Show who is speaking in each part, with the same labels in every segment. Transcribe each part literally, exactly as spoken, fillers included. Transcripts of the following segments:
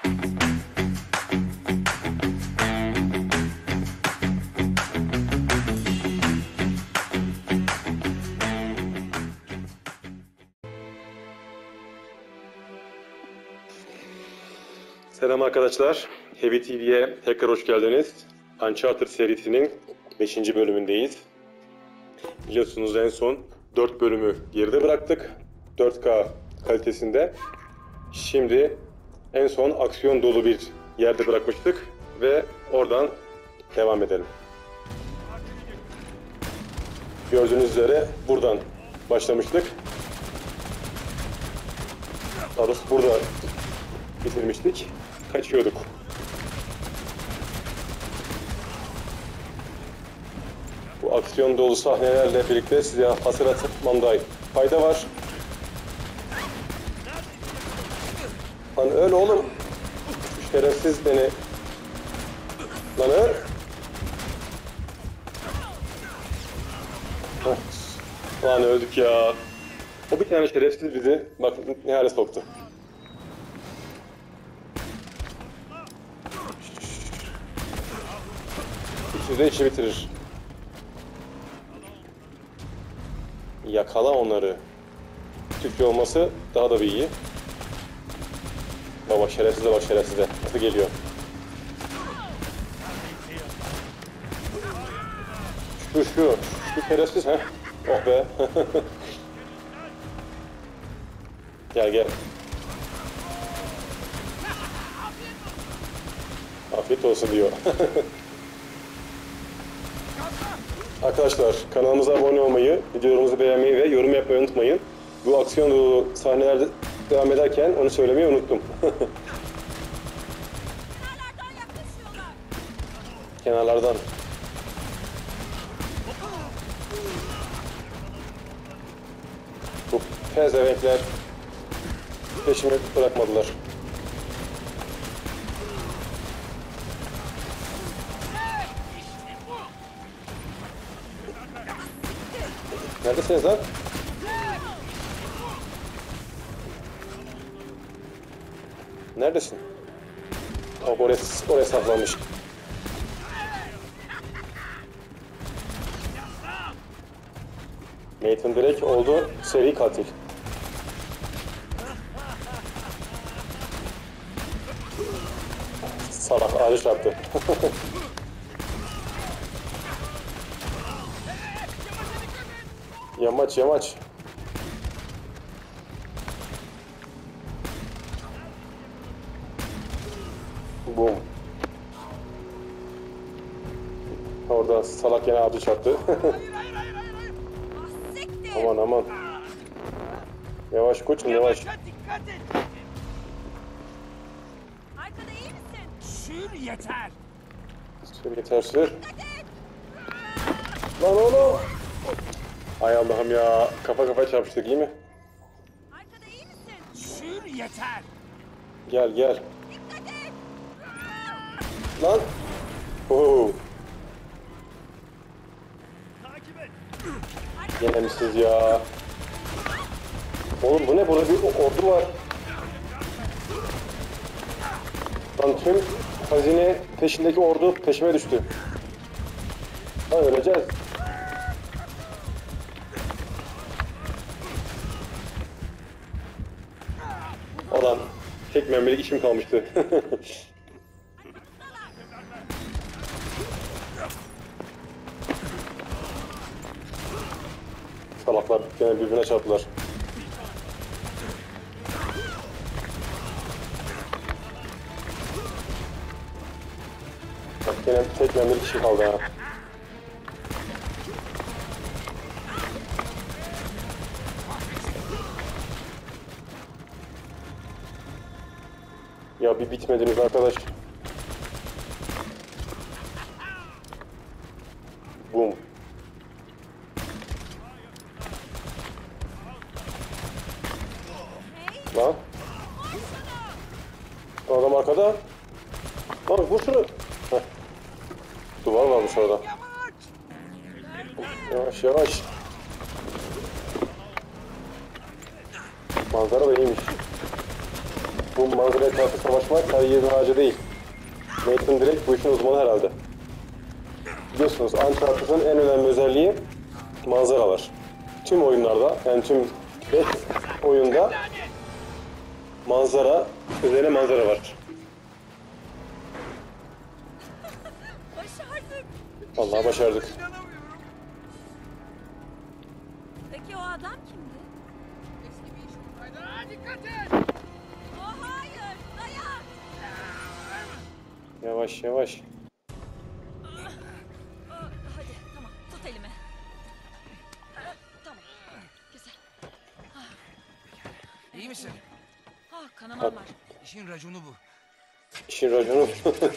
Speaker 1: Selam arkadaşlar, Heavy T V'ye tekrar hoş geldiniz. Uncharted serisinin beşinci bölümündeyiz. Biliyorsunuz en son dört bölümü geride bıraktık. dört K kalitesinde. Şimdi en son aksiyon dolu bir yerde bırakmıştık ve oradan devam edelim. Gördüğünüz üzere buradan başlamıştık. Daha doğrusu burada bitirmiştik. Kaçıyorduk. Bu aksiyon dolu sahnelerle birlikte size hatırlatmamda fayda var. Lan öl oğlum. Şu şerefsiz beni. Lan öl. Lan öldük ya. O bir tane şerefsiz bizi bak ne hale soktu. İkisi de işi bitirir. Yakala onları. Türkçe olması daha da bir iyi. Baba şerefsize bak şerefsize. Nasıl geliyor? Şu şu. Şu şerefsiz ha. Oh be. Gel gel. Afiyet olsun diyor. Arkadaşlar kanalımıza abone olmayı, videolarımızı beğenmeyi ve yorum yapmayı unutmayın. Bu aksiyon dolu sahnelerde devam ederken onu söylemeyi unuttum.
Speaker 2: Kenarlardan yaklaşıyorlar.
Speaker 1: Kenarlardan. Bu pezevenkler peşimi bırakmadılar. Neredesiniz lan? Neredesin? Oh, oraya, oraya saklanmış. Nathan Drake oldu seri katil. Salak ağacı çarptı. Yamaç yamaç. Boom. Orada salak yine ağacı çarptı. Aman aman. Yavaş koçum yavaş.
Speaker 3: Dikkat et.
Speaker 2: Arkada iyi misin?
Speaker 3: Sür yeter.
Speaker 1: Sür yeter sür. Lan oğlum. Ay Allah'ım ya. Kafa kafa çarpıştık iyi mi?
Speaker 2: Arkada iyi misin?
Speaker 3: Sür yeter.
Speaker 1: Gel gel.
Speaker 2: Dikkat et.
Speaker 1: Lan. Oo.
Speaker 3: Takip et.
Speaker 1: Gene misiniz ya? Oğlum bu ne? Burada bir ordu var. Lan tüm hazine peşindeki ordu peşime düştü. Lan öleceğiz. Ulan tek mermilik işim kalmıştı. Salaklar gene birbirine çarptılar. Bak gene tek mermilik işim kaldı ha. Ya bir bitmediniz arkadaş. Boom. Lan. Adam arkada. Lan vur şunu. Heh. Duvar varmış orada. Yavaş yavaş. Manzara da iyiymiş. Bu manzaraya karşı savaşmak kariyerin harcı değil. Nathan Drake bu işin uzmanı herhalde. Biliyorsunuz Uncharted'ın en önemli özelliği manzaralar. Tüm oyunlarda, yani tüm beş oyunda manzara, üzerine manzara var.
Speaker 2: Başardık.
Speaker 1: Vallahi başardık.
Speaker 2: Peki o adam kimdi?
Speaker 3: Eski bir iş olsaydı. Aa, dikkat et.
Speaker 2: Oh hayır. Dayan.
Speaker 1: Yavaş yavaş.
Speaker 2: Aa, hadi tamam tut elimi. Aa, tamam. Güzel.
Speaker 3: İyi misin?
Speaker 2: Ah kanamam var.
Speaker 3: İşin raconu bu.
Speaker 1: İşin raconu.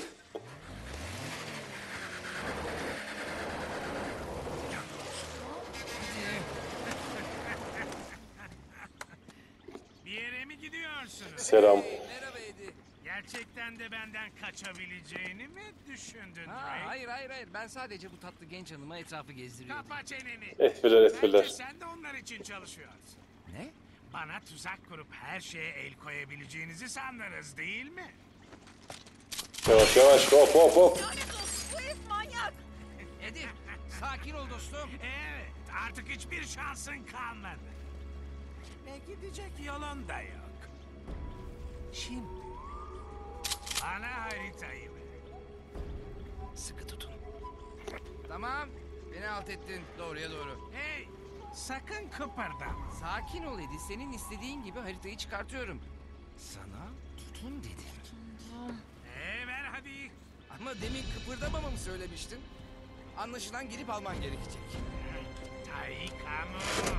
Speaker 4: Bir yere mi gidiyorsunuz?
Speaker 1: Selam.
Speaker 3: Merhaba Eddie.
Speaker 4: Gerçekten de benden kaçabileceğini mi düşündün
Speaker 3: Ha,
Speaker 4: Drake?
Speaker 3: hayır hayır hayır. Ben sadece bu tatlı genç hanıma etrafı gezdiriyordum.
Speaker 4: Kapa çeneni.
Speaker 1: Espriler espriler.
Speaker 4: Bence sen de onlar için çalışıyorsun.
Speaker 3: Ne?
Speaker 4: Bana tuzak kurup her şeye el koyabileceğinizi sandınız değil mi?
Speaker 1: Yavaş yavaş hop hop hop.
Speaker 2: Lanet olsun bu herif manyak.
Speaker 3: Eddie sakin ol dostum.
Speaker 4: Evet, artık hiçbir şansın kalmadı. Ve gidecek yolun da yok.
Speaker 3: Şimdi
Speaker 4: Bana haritayı ver.
Speaker 3: sıkı tutun. Tamam. Beni alt ettin. Doğruya doğru.
Speaker 4: Hey, sakın kıpırdama.
Speaker 3: Sakin ol Eddie. Senin istediğin gibi haritayı çıkartıyorum. Sana tutun dedim.
Speaker 4: Ee, ver hadi.
Speaker 3: Ama demin kıpırdamamamı söylemiştin. Anlaşılan gelip alman gerekecek.
Speaker 4: Taikamu.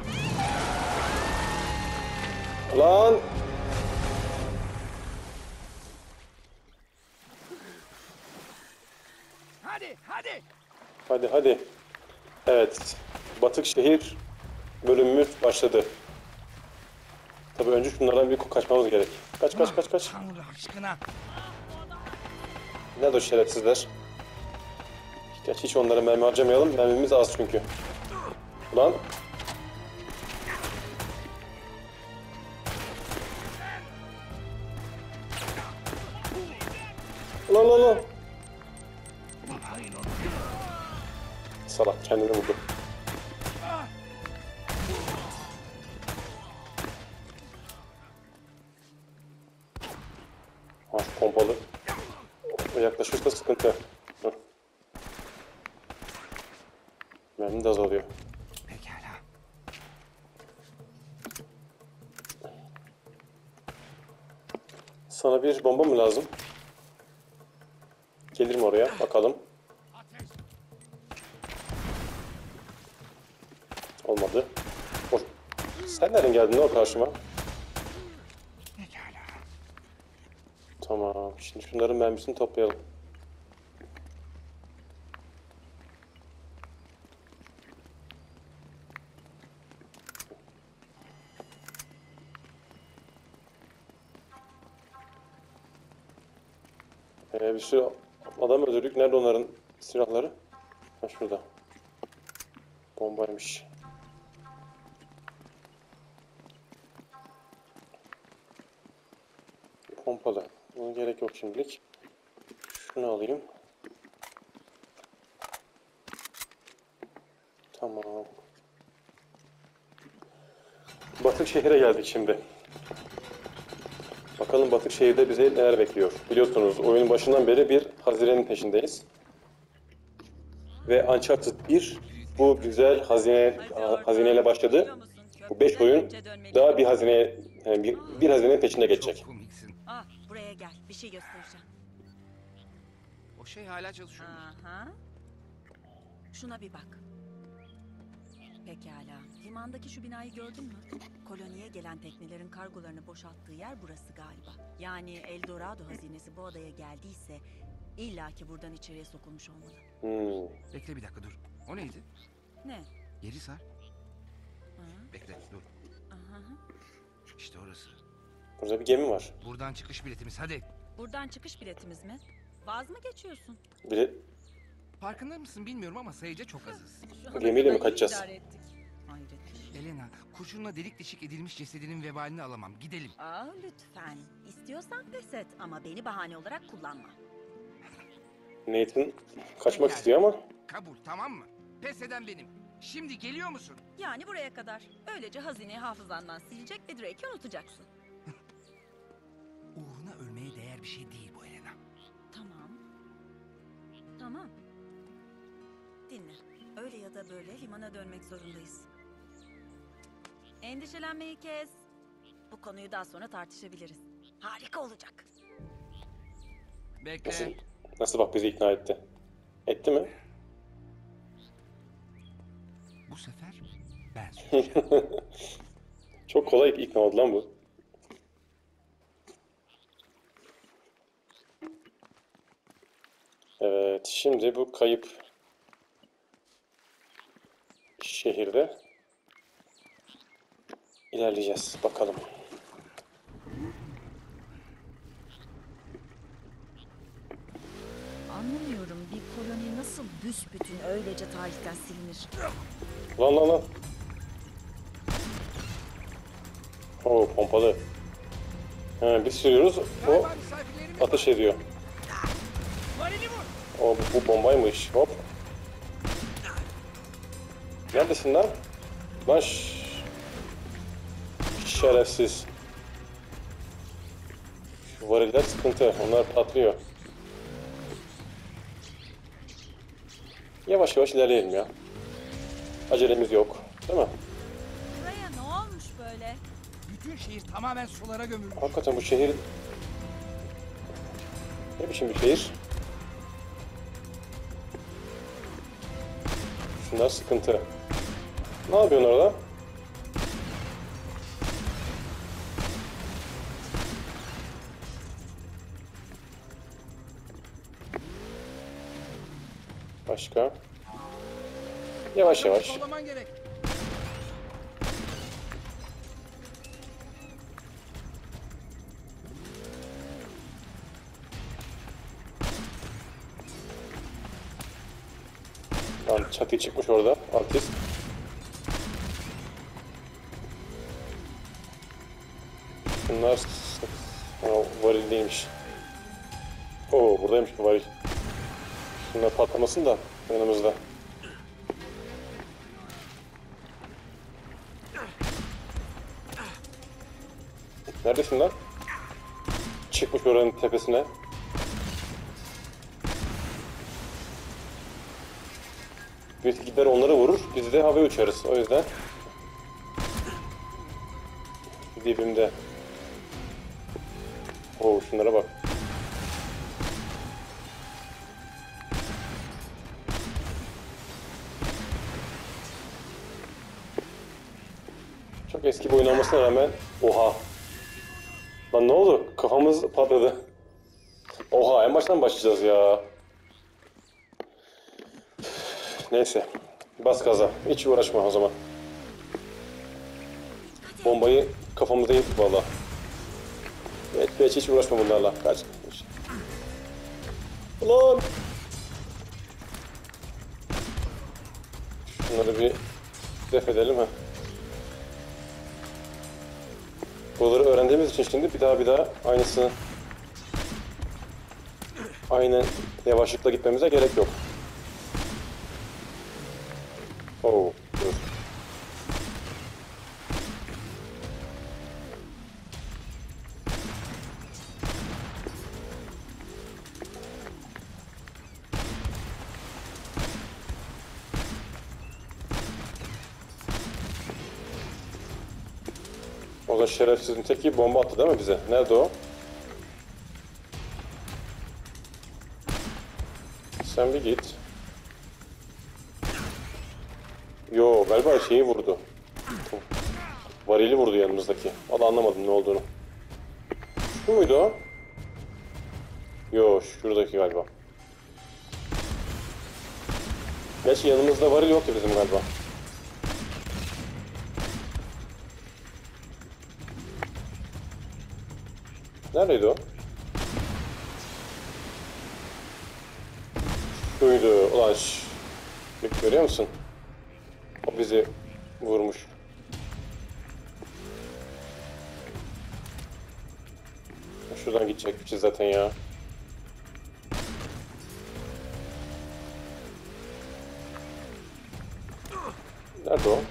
Speaker 1: Lan.
Speaker 3: Hadi hadi.
Speaker 1: Hadi hadi. Evet. Batık şehir bölümümüz başladı. Tabii önce şunlardan bir kaçmamız gerek. Kaç kaç kaç kaç.
Speaker 3: Tanrı aşkına.
Speaker 1: Nerede o şerefsizler? Gerçi hiç onlara mermi harcamayalım. Mermimiz az çünkü. Ulan. Ulan ulan ulan. Salak kendini vurdu. Ha, pompalı. O yaklaşırsa sıkıntı. Heh. Mermi de azalıyor.
Speaker 3: Pekala.
Speaker 1: Sana bir bomba mı lazım? Gelirim oraya, bakalım. Olmadı. Boş. Sen nereden geldin lan o karşıma?
Speaker 4: Pekala.
Speaker 1: Tamam, şimdi şunların mermisini toplayalım. Ee, bir sürü adam öldürdük. Nerede onların silahları? Ha şurada. Bombaymış. Pompalı. Buna gerek yok şimdilik. Şunu alayım. Tamam. Batık şehre geldik şimdi. Bakalım Batık şehirde bizi neler bekliyor. Biliyorsunuz oyunun başından beri bir hazinenin peşindeyiz. Ve Uncharted bir bu güzel hazine hazineyle başladı. Bu beş oyun daha bir hazine yani bir, bir hazinenin peşinde geçecek.
Speaker 3: Çok komiksin.
Speaker 2: Ah buraya gel bir şey göstereceğim.
Speaker 3: O şey hala çalışıyor mu?
Speaker 2: Aha. Şuna bir bak. Pekala. Limandaki şu binayı gördün mü? Koloniye gelen teknelerin kargolarını boşalttığı yer burası galiba. Yani Eldorado hazinesi bu adaya geldiyse illaki buradan içeriye sokulmuş olmalı.
Speaker 1: Hmm.
Speaker 3: Bekle bir dakika dur. O neydi?
Speaker 2: Ne?
Speaker 3: Yeri sar.
Speaker 2: Aha.
Speaker 3: Bekle dur.
Speaker 2: Aha.
Speaker 3: İşte orası.
Speaker 1: Burada bir gemi var.
Speaker 3: Buradan çıkış biletimiz hadi.
Speaker 2: Buradan çıkış biletimiz mi? Vaz mı geçiyorsun?
Speaker 1: Bile
Speaker 3: Farkında mısın bilmiyorum ama sayıca çok azız.
Speaker 2: Şu ana
Speaker 1: Gemiyle mi
Speaker 2: kadar iyi
Speaker 1: kaçacağız?
Speaker 2: idare ettik. Hayret bir şey.
Speaker 3: Elena, kurşunla delik deşik edilmiş cesedinin vebalini alamam. Gidelim.
Speaker 2: Aa lütfen. İstiyorsan pes et ama beni bahane olarak kullanma.
Speaker 1: Nathan kaçmak
Speaker 3: Pekala.
Speaker 1: istiyor ama
Speaker 3: Kabul, tamam mı? Pes eden benim. Şimdi geliyor musun?
Speaker 2: Yani buraya kadar. Öylece hazineyi hafızandan silecek ve Drake'i unutacaksın.
Speaker 3: Uğruna ölmeye değer bir şey değil bu Elena.
Speaker 2: Tamam. Tamam. Dinle. Öyle ya da böyle limana dönmek zorundayız. Endişelenmeyi kes. Bu konuyu daha sonra tartışabiliriz. Harika olacak.
Speaker 3: Bekle.
Speaker 1: nasıl, nasıl bak bizi ikna etti. Etti mi?
Speaker 3: Bu sefer ben söyleyeceğim.
Speaker 1: Çok kolay ikna oldu lan bu. Evet, şimdi bu kayıp şehirde ilerleyeceğiz. Bakalım.
Speaker 2: Anlamıyorum, bir koloni nasıl büsbütün öylece tarihten silinir?
Speaker 1: Lan lan lan. Oo, pompalı. He, biz sürüyoruz, o
Speaker 3: Galiba misafirlerimiz
Speaker 1: ateş ediyor.
Speaker 3: Varili vur.
Speaker 1: O bu bombaymış. Hop. Neredesin lan? Lan ş- şerefsiz. Şu variller sıkıntı. Onlar patlıyor. Yavaş yavaş ilerleyelim ya. Acelemiz yok. Değil mi?
Speaker 2: Buraya ne olmuş böyle?
Speaker 3: Bütün şehir tamamen sulara gömülmüş.
Speaker 1: Hakikaten bu şehir... Ne biçim bir şehir? Şunlar sıkıntı. Ne yapıyorsun orada? Başka? Yavaş yavaş.
Speaker 3: Sollaman gerek.
Speaker 1: Lan çatı çıkmış orada. Artist. Bunlar... Ha, varil değilmiş. Oo, buradaymış bu varil. Bunlar patlamasın da yanımızda. Neredesin lan? Çıkmış oranın tepesine. Biz gider onları vurur, biz de havaya uçarız. O yüzden dibimde. Oo, şunlara bak. Çok eski bir oyun olmasına rağmen oha. Lan ne oldu? Kafamız patladı. Oha, en baştan başlayacağız ya. Neyse. Bas gaza. Hiç uğraşma o zaman. Bombayı kafamıza yedik valla. Evet, hiç, hiç uğraşma bunlarla. Kaç. Ulan! Şunları bir def edelim ha. Buraları öğrendiğimiz için şimdi bir daha bir daha aynısını aynı yavaşlıkla gitmemize gerek yok. Oo, dur. O da şerefsizin teki bomba attı değil mi bize? Nerede o? Sen bir git. Yo, galiba şeyi vurdu. Varili vurdu yanımızdaki. Valla anlamadım ne olduğunu. Şu muydu o? Yo, şuradaki galiba. Gerçi yanımızda varil yoktu bizim galiba. Neredeydi o? Şuydu. Ulan şş. Bak, görüyor musun? O bizi vurmuş. Şuradan gidecekmişiz zaten ya. Nerede o?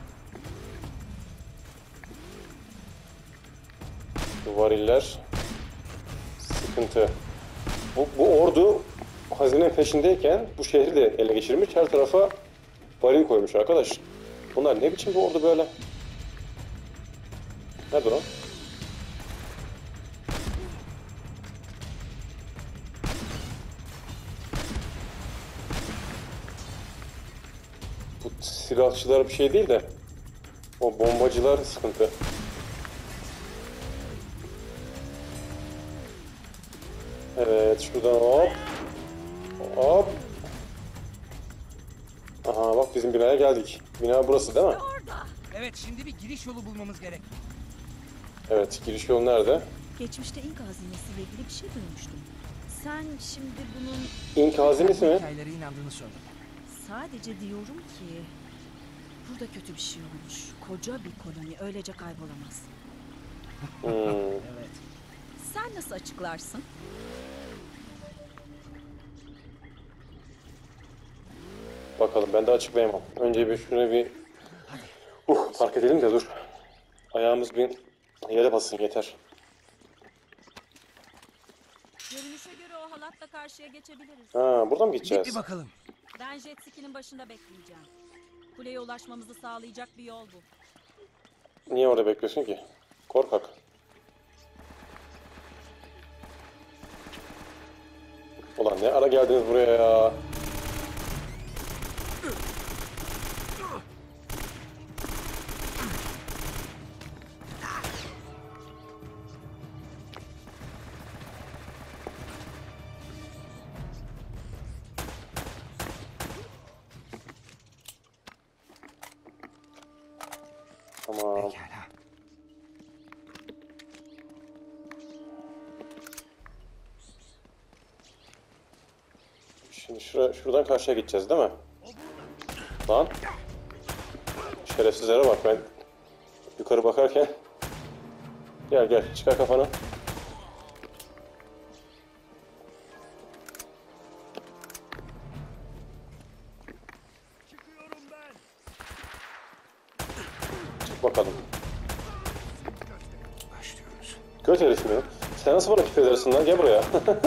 Speaker 1: Bu variller sıkıntı. Bu, bu ordu hazinenin peşindeyken bu şehri de ele geçirmiş. Her tarafa varil koymuş arkadaş. Bunlar ne biçim bir ordu böyle? Nerede o? Bu silahçılar bir şey değil de o bombacılar sıkıntı. Evet, şuradan hop. Hop. Aha bak bizim binaya geldik. Bina burası değil mi?
Speaker 3: Evet, şimdi bir giriş yolu bulmamız gerek.
Speaker 1: Evet, giriş yolu nerede?
Speaker 2: Geçmişte İnka hazinesiyle ilgili bir şey duymuştum. Sen şimdi bunun
Speaker 1: İnk hazinesi mi?
Speaker 3: Hikayelere inandığını söyle.
Speaker 2: sadece diyorum ki burada kötü bir şey olmuş. Koca bir koloni öylece kaybolamaz.
Speaker 1: Hmm.
Speaker 3: Evet.
Speaker 2: Sen nasıl açıklarsın?
Speaker 1: Bakalım ben de açıklayamam. Önce bir şuna bir uh, fark edelim de dur. Ayağımız bir yere basın yeter.
Speaker 2: Görünüşe göre o halatla karşıya geçebiliriz.
Speaker 1: Ha, buradan mı
Speaker 3: Gidip
Speaker 1: gideceğiz?
Speaker 3: bir bakalım.
Speaker 2: Ben jet ski'nin başında bekleyeceğim. Kuleye ulaşmamızı sağlayacak bir yol bu.
Speaker 1: Niye orada bekliyorsun ki? Korkak. Ulan ne ara geldiniz buraya ya? Tamam.
Speaker 3: Pekala.
Speaker 1: Şimdi şura, şuradan karşıya gideceğiz değil mi? Lan. Şerefsizlere bak ben. Yukarı bakarken. Gel gel çıkar kafanı. Çık bakalım.
Speaker 3: Başlıyoruz.
Speaker 1: Göt herif mi? Sen nasıl bana küfredersin lan? Gel buraya.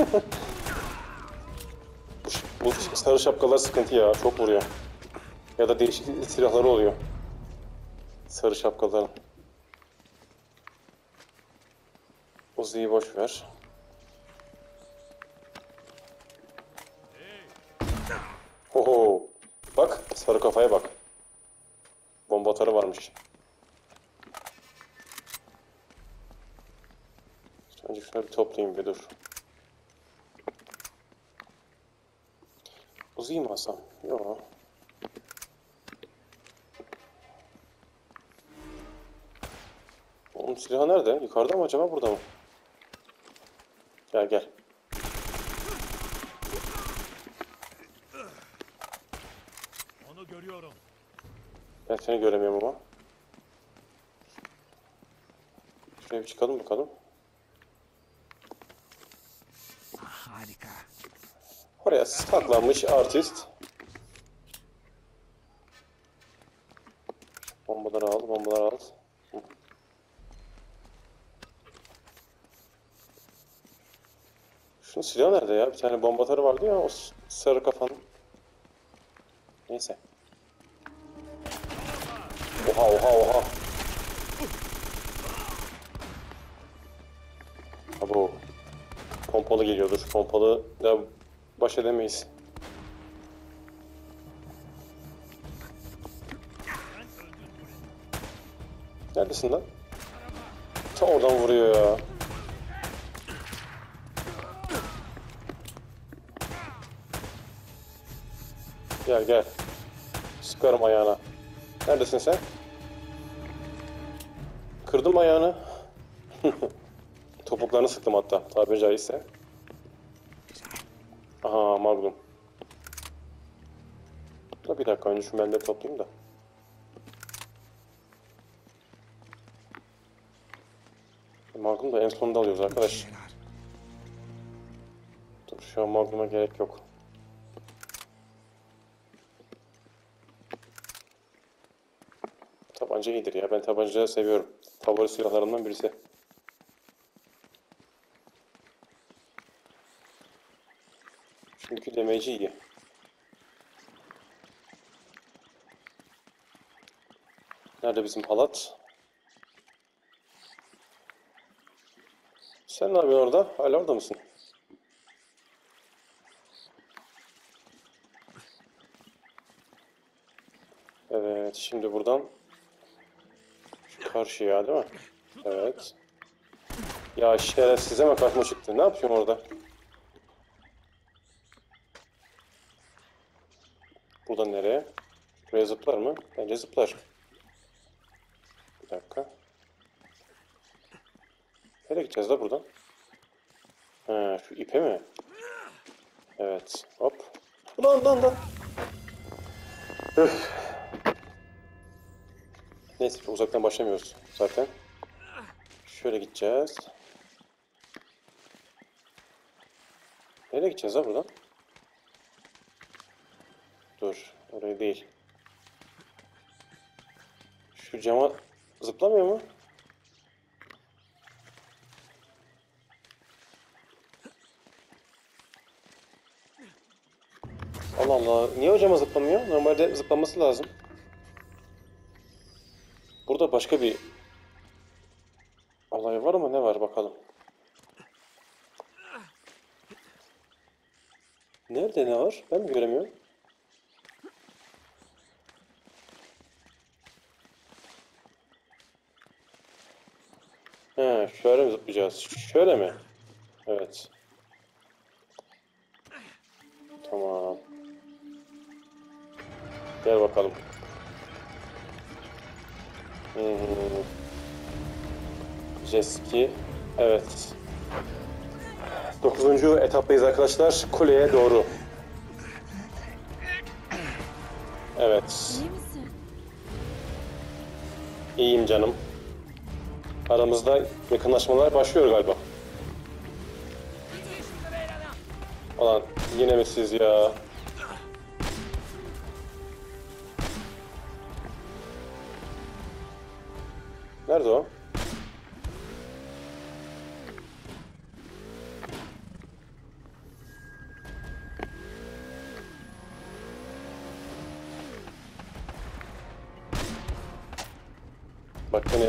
Speaker 1: bu, bu sarı şapkalar sıkıntı ya. Çok vuruyor. Ya da değişik silahları oluyor. Sarı şapkaların. Uzi'yi boş ver. Oho. Bak sarı kafaya bak. Bomba atarı varmış. Önce şunları bir toplayayım bir dur. Uzi'yi mi alsam? Yok. Onun silahı nerede? Yukarıda mı acaba burada mı? Gel gel.
Speaker 4: Onu görüyorum.
Speaker 1: Ben seni göremiyorum ama. Şuraya bir çıkalım bakalım.
Speaker 3: Harika.
Speaker 1: Oraya saklanmış artist. Bombaları al, bombaları al. Hı. Şunun silahı nerede ya? Bir tane bomba atarı vardı ya o s- sarı kafanın. Neyse. Oha oha oha. Ha bu. Pompalı geliyordur. Pompalı da baş edemeyiz. Neredesin lan? Ta oradan vuruyor ya. Gel gel. Sıkarım ayağına. Neredesin sen? Kırdım ayağını. Topuklarını sıktım hatta tabiri caizse. Aha Magnum. Dur bir dakika önce şu benleri toplayayım da. Magnum da en sonunda alıyoruz arkadaş.
Speaker 3: Şeyler.
Speaker 1: Dur, şu an Magnum'a gerek yok. Tabanca iyidir ya. Ben tabancayı seviyorum. Favori silahlarımdan birisi. Çünkü damage'i iyi. Nerede bizim halat? Sen ne yapıyorsun orada? Hala orada mısın? Evet, şimdi buradan şu karşıya, değil mi? Evet. Ya şerefsize mi karşıma çıktı? Ne yapıyorsun orada? Buradan nereye? Buraya zıplar mı? Bence zıplar. Bir dakika. Nereye gideceğiz da buradan? Ha, şu ipe mi? Evet. Hop. Ulan lan lan. Üf. Neyse ki uzaktan başlamıyoruz zaten. Şöyle gideceğiz. Nereye gideceğiz ha buradan? Dur. Oraya değil. Şu cama zıplamıyor mu? Allah Allah. Niye o cama zıplamıyor? Normalde zıplaması lazım. Burada başka bir olay var ama ne var bakalım. Nerede ne var? Ben mi göremiyorum? He, şöyle mi zıplayacağız? Şöyle mi? Evet. Tamam. Gel bakalım. Hmm. Jeski. Evet. Dokuzuncu etaptayız arkadaşlar. Kuleye doğru. Evet.
Speaker 2: İyi misin?
Speaker 1: İyiyim canım. Aramızda yakınlaşmalar başlıyor galiba. Alan yine mi siz ya? Nerede o? Bak beni.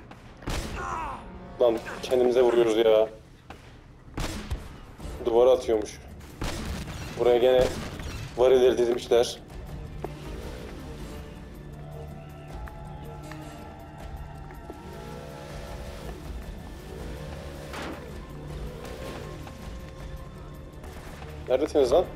Speaker 1: Lan kendimize vuruyoruz ya. Duvara atıyormuş. Buraya gene varilleri dizmişler. Neredesiniz lan?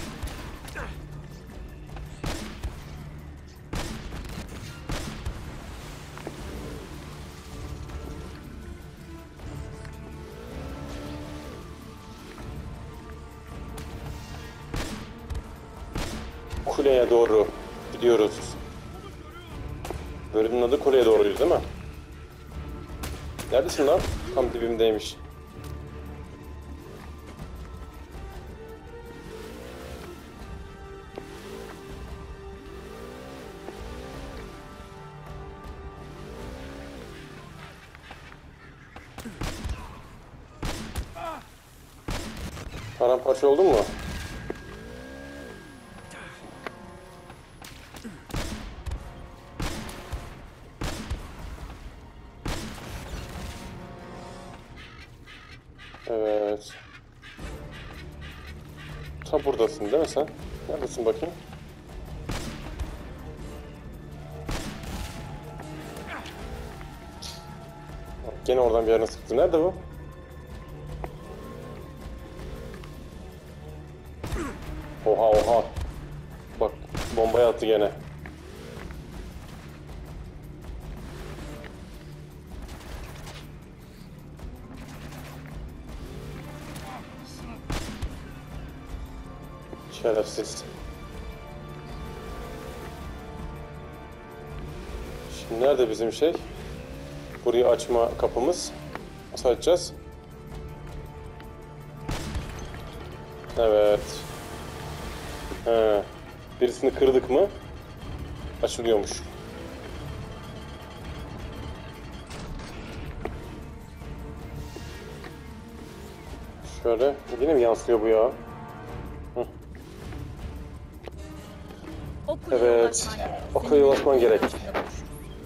Speaker 1: Kuleye doğru gidiyoruz. Bölümün adı kuleye doğruyuz değil mi? Neredesin lan? Tam dibimdeymiş. Paramparça oldun mu? Evet. Ta buradasın değil mi sen? Neredesin bakayım? Gene oradan bir yerine sıktı. Nerede bu? Oha oha. Bak bombayı attı gene. Şerefsiz. Şimdi nerede bizim şey? Burayı açma kapımız. Nasıl açacağız? Evet. He. Birisini kırdık mı açılıyormuş. Şöyle. Yine mi yansıyor bu ya? Hı.
Speaker 2: O kuleye
Speaker 1: Evet.
Speaker 2: ulaşman gerek.
Speaker 1: O kuleye
Speaker 2: Seninle
Speaker 1: ulaşman gerek.
Speaker 2: arasında buluşuruz.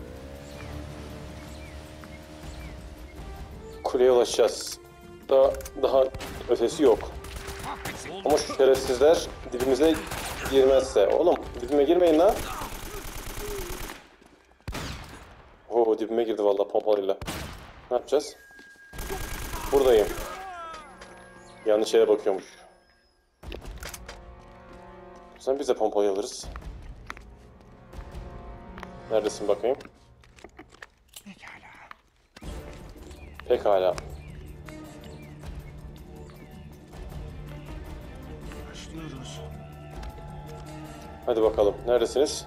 Speaker 1: Kuleye ulaşacağız. Daha, daha ötesi yok. Ama şu şerefsizler dibimize girmezse. Oğlum dibime girmeyin lan. Oo dibime girdi vallahi pompalıyla. Ne yapacağız? Buradayım. Yanlış yere bakıyormuş. O zaman biz de pompayı alırız. Neredesin bakayım?
Speaker 4: Pekala.
Speaker 1: Pekala.
Speaker 4: Başlıyoruz.
Speaker 1: Hadi bakalım. Neredesiniz?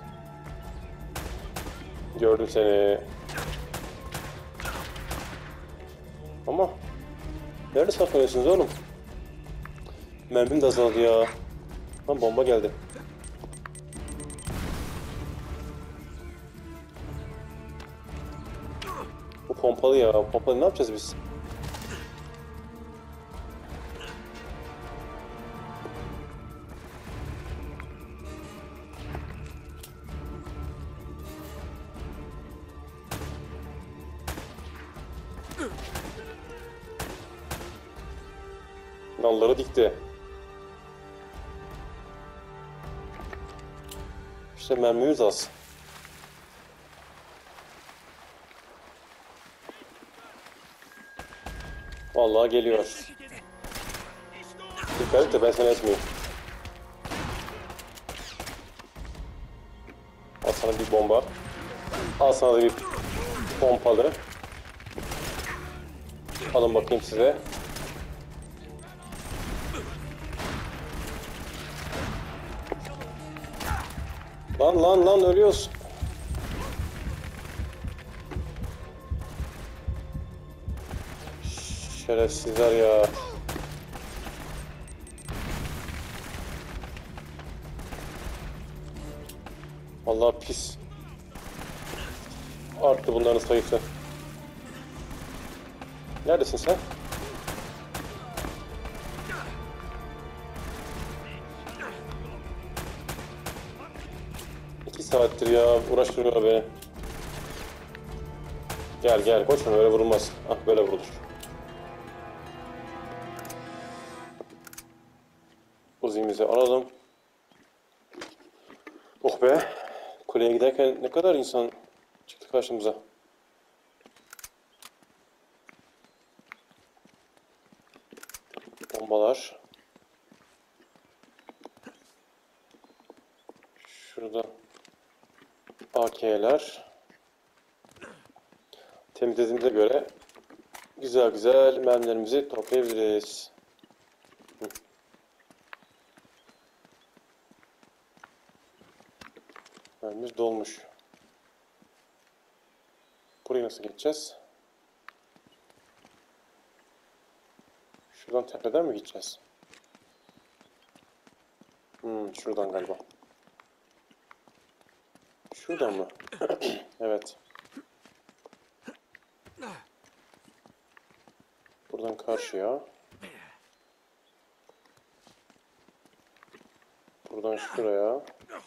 Speaker 1: Gördüm seni. Ama nerede saklanıyorsunuz oğlum? Mermim de azaldı ya. Lan bomba geldi. Bu pompalı ya. Pompalı ne yapacağız biz? Nalları dikti. İşte mermimiz az. Vallahi geliyor. Dikkat et de ben seni etmeyeyim. Al sana bir bomba. Al sana da bir pompalı. Alın bakayım size. Lan lan lan ölüyoruz. Şerefsizler ya. Vallahi pis. Arttı bunların sayısı. Neredesin sen? İki saattir ya uğraştırıyor beni. Gel gel koşma öyle vurulmaz. Ah böyle vurulur. Uzimizi alalım. Oh be. Kuleye giderken ne kadar insan çıktı karşımıza. Bombalar. Şurada A K'ler. Temizlediğimize göre güzel güzel mermilerimizi toplayabiliriz. Hı. Mermimiz dolmuş. Burayı nasıl geçeceğiz? Şuradan tepeden mi gideceğiz? Hmm, şuradan galiba. Şuradan mı? Evet. Buradan karşıya. Buradan şuraya.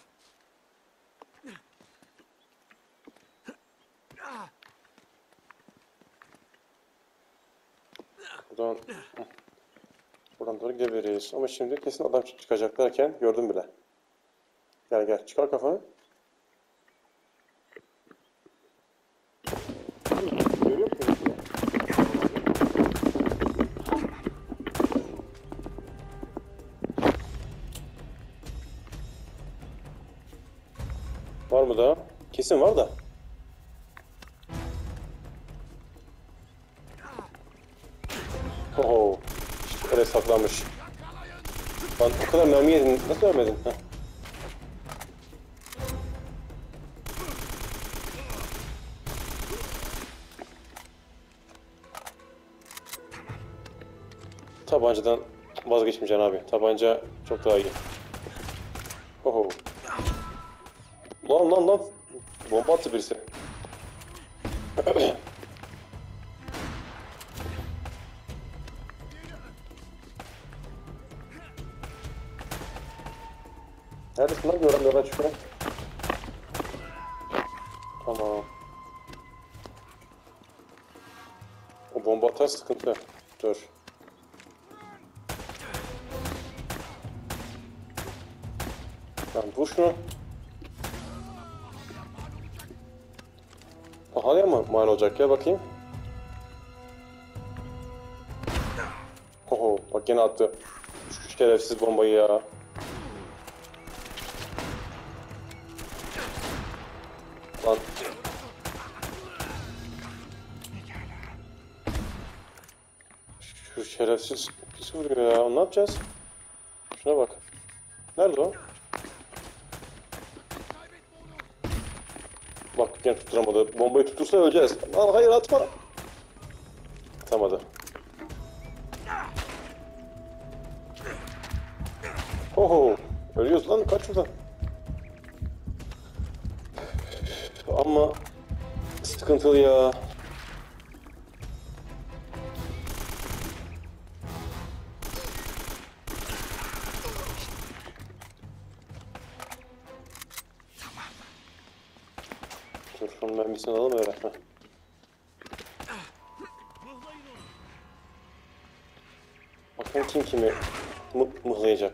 Speaker 1: Buradan buradan doğru gidebiliriz. Ama şimdi kesin adam çıkacak derken gördüm bile. Gel gel çıkar kafanı. Görüyor musun? Var mı daha? Kesin var da. Oho. İşte oraya saklanmış. Lan o kadar mermi yedin. Nasıl ölmedin? Heh. Tabancadan vazgeçmeyeceksin abi. Tabanca çok daha iyi. Oho. Lan lan lan. Bomba attı birisi. Neredesin lan? Gören gören çıkıyor. Tamam. O bomba atar sıkıntı. Dur. Lan vur şunu. Pahalıya mı mal olacak ya, bakayım. Oho, bak gene attı. Şu şerefsiz bombayı ya. Lan. Şu şerefsiz pis vuruyor ya. Ne yapacağız? Şuna bak. Nerede o? Bak gene tutturamadı. Bombayı tutursa öleceğiz. Lan hayır, atma. Atamadı. Oho. Ölüyoruz lan, kaç şuradan. Ama sıkıntılı ya. Dur şunun mermisini alalım öyle. Heh. Bakın kim kimi mı mıhlayacak.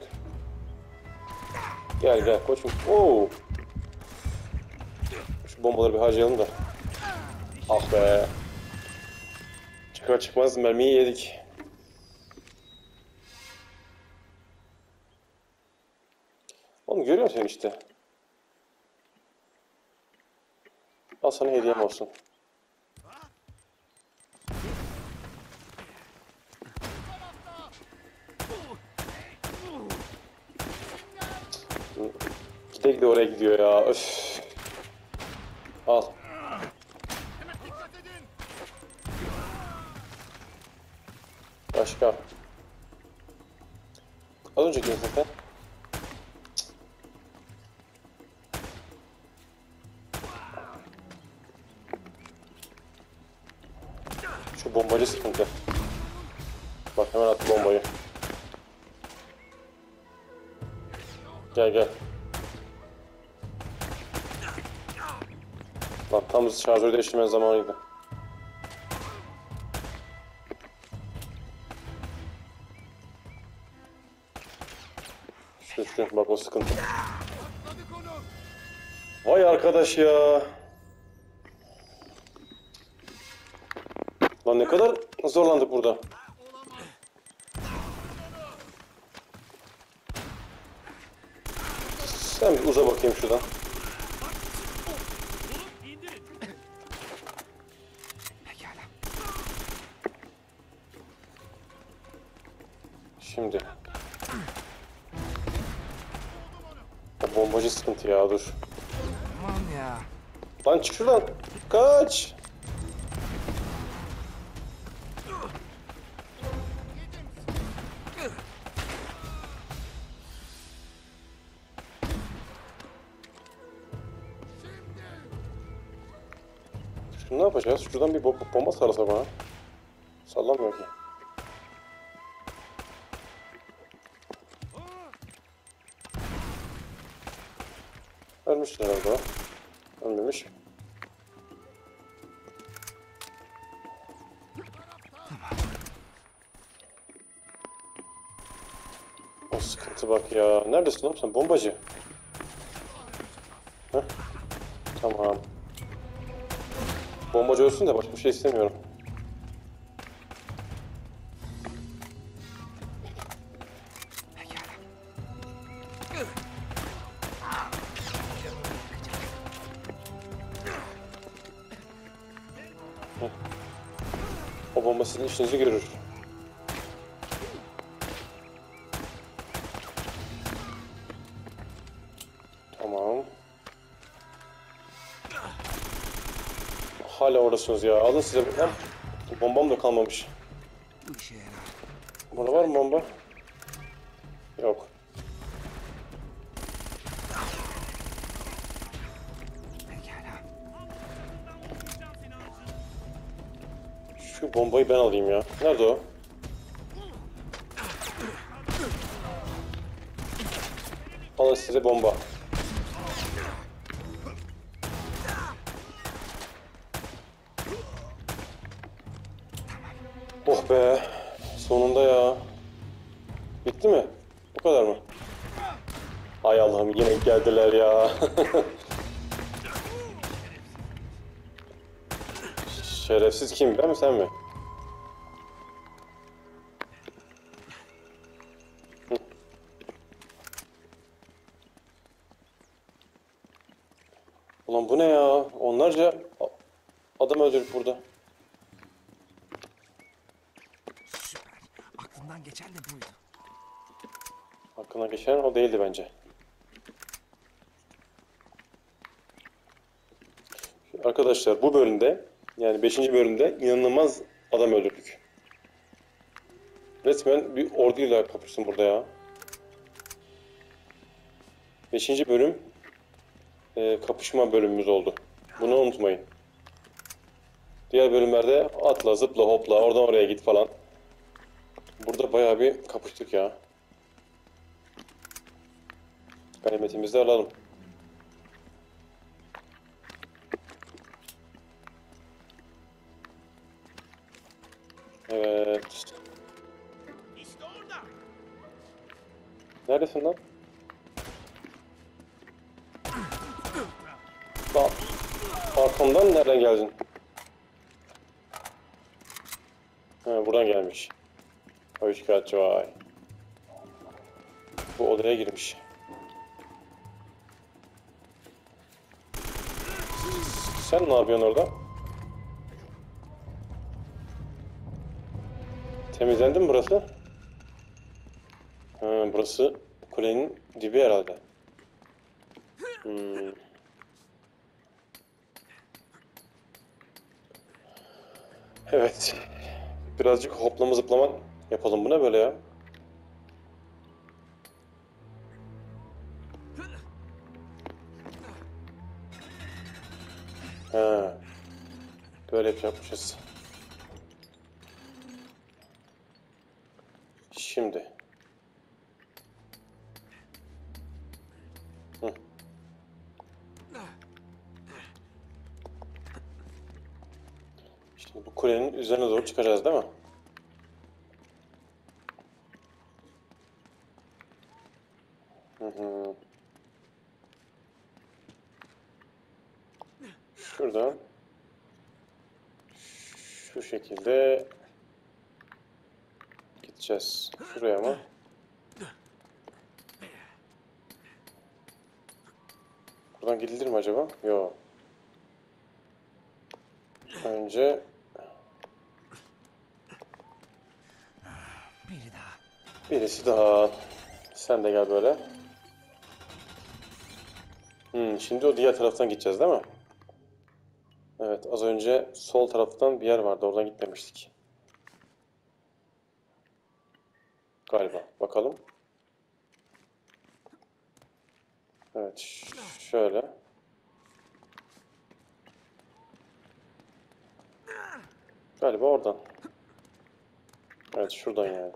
Speaker 1: Gel gel koçum. Oo. Şu bombaları bir harcayalım da. Ah be. Çıkar çıkmaz mermiyi yedik. Oğlum görüyor musun işte? Al sana hediyem olsun. Gide gide oraya gidiyor ya. Öf. Al. Başka. Az önceki zaten. Şu bombacı sıkıntı. Bak hemen attı bombayı. Gel gel. Lan tam şarjörü değiştirmenin zamanıydı. Şu şu bak o sıkıntı. Vay arkadaş ya. Lan ne kadar zorlandık burada. Sen bir uza bakayım şuradan. Şimdi. O bombacı sıkıntı ya, dur.
Speaker 3: Aman ya.
Speaker 1: Lan çık şuradan. Kaç. Şimdi ne yapacağız? Şuradan bir bomba, bomba sarılsa bana. Sallamıyor ki. Ölmüş herhalde o. Ölmemiş. O sıkıntı bak ya. Neredesin oğlum sen? Bombacı. Heh. Tamam. Bombacı ölsün de başka bir şey istemiyorum. Heh. O bomba sizin işinizi görür. Tamam. Hala oradasınız ya. Alın size. Hem bombam da kalmamış.
Speaker 3: Bu işe yarar.
Speaker 1: Burada var mı bomba? Yok.
Speaker 3: Pekala.
Speaker 1: Şu bombayı ben alayım ya. Nerede o? Alın size bomba. Oh be. Sonunda ya. Bitti mi? Bu kadar mı? Ay Allah'ım yine geldiler ya. Şerefsiz kim? Ben mi sen mi? Hı. Ulan bu ne ya? Onlarca adam öldürdük burada.
Speaker 3: Süper. Aklımdan geçen de buydu.
Speaker 1: Hakkına geçen o değildi bence. Arkadaşlar bu bölümde yani beşinci bölümde inanılmaz adam öldürdük. Resmen bir orduyla kapıştım burada ya. beşinci bölüm e, kapışma bölümümüz oldu. Bunu unutmayın. Diğer bölümlerde atla, zıpla, hopla, oradan oraya git falan. Burada bayağı bir kapıştık ya. Ganimetimizi alalım. Evet.
Speaker 4: İşte orada.
Speaker 1: Neredesin lan? Lan. Arkamdan nereden geldin? Ha, buradan gelmiş. O şikayetçi vay. Bu odaya girmiş. Sen ne yapıyorsun orada? Temizlendi mi burası? Ha, burası kulenin dibi herhalde. Hmm. Evet. Birazcık hoplama zıplama yapalım. Bu ne böyle ya? Ha. Böyle yapacakmışız. Şimdi. Hı. Şimdi bu kulenin üzerine doğru çıkacağız değil mi? Hı hı. Şuradan şu şekilde gideceğiz. Şuraya mı? Buradan gidilir mi acaba? Yok. Önce
Speaker 3: Biri daha.
Speaker 1: birisi daha. Sen de gel böyle. Hmm, şimdi o diğer taraftan gideceğiz değil mi? Evet, az önce sol taraftan bir yer vardı. Oradan gitmemiştik. Galiba. Bakalım. Evet, ş- şöyle. Galiba oradan. Evet, şuradan yani.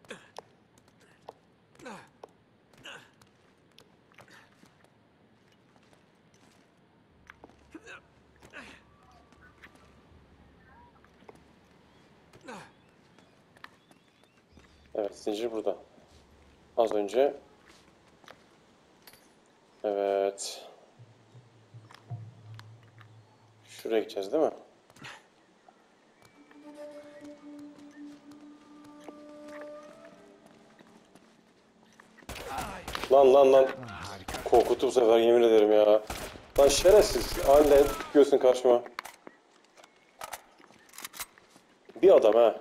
Speaker 1: Evet, zincir burada. Az önce. Evet. Şuraya gideceğiz değil mi? Lan lan lan.
Speaker 3: Harika.
Speaker 1: Korkuttu bu sefer yemin ederim ya. Lan şerefsiz. Aniden çıkıyorsun karşıma. Bir adam ha.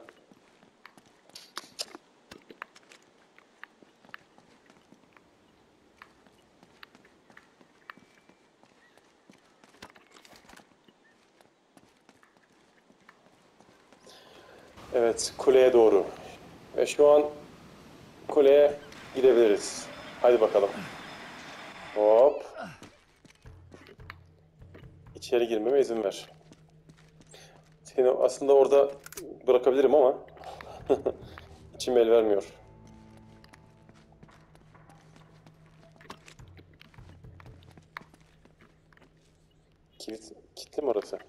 Speaker 1: Evet, kuleye doğru. Ve şu an kuleye gidebiliriz. Hadi bakalım. Hop. İçeri girmeme izin ver. Seni aslında orada bırakabilirim ama içim el vermiyor. Kilit, kilitli mi orası?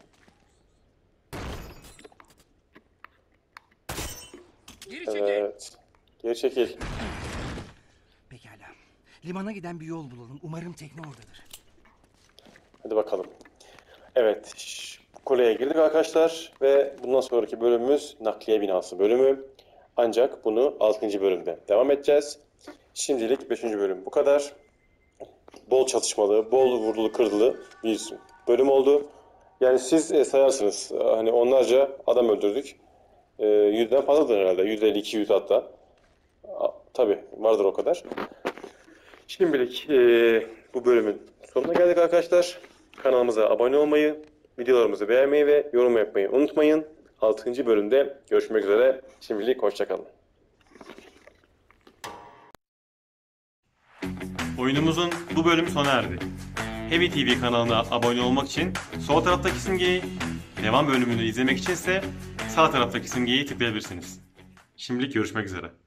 Speaker 3: Geri çekil.
Speaker 1: Evet. Geri çekil.
Speaker 3: Pekala. Limana giden bir yol bulalım. Umarım tekne oradadır.
Speaker 1: Hadi bakalım. Evet. şş, Kuleye girdik arkadaşlar ve bundan sonraki bölümümüz nakliye binası bölümü. Ancak bunu altıncı bölümde devam edeceğiz. Şimdilik beşinci bölüm bu kadar. Bol çatışmalı, bol vurdulu kırdılı bir bölüm oldu. Yani siz e, sayarsınız. Hani onlarca adam öldürdük. E, yüzden fazladır herhalde. yüz elli iki yüz hatta. A, tabii vardır o kadar. Şimdilik e, bu bölümün sonuna geldik arkadaşlar. Kanalımıza abone olmayı, videolarımızı beğenmeyi ve yorum yapmayı unutmayın. altıncı bölümde görüşmek üzere. Şimdilik hoşçakalın.
Speaker 5: Oyunumuzun bu bölümü sona erdi. Heavy T V kanalına abone olmak için sol taraftaki simgeyi, devam bölümünü izlemek içinse sağ taraftaki simgeyi tıklayabilirsiniz. Şimdilik görüşmek üzere.